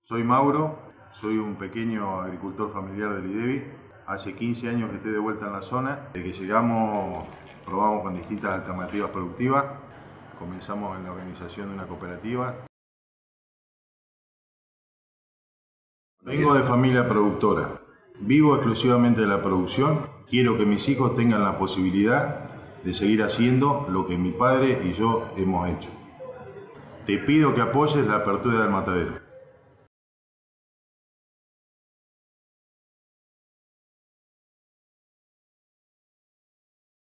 Soy Mauro, soy un pequeño agricultor familiar del IDEVI. Hace 15 años que estoy de vuelta en la zona. Desde que llegamos probamos con distintas alternativas productivas. Comenzamos en la organización de una cooperativa. Vengo de familia productora. Vivo exclusivamente de la producción. Quiero que mis hijos tengan la posibilidad de seguir haciendo lo que mi padre y yo hemos hecho. Te pido que apoyes la apertura del matadero.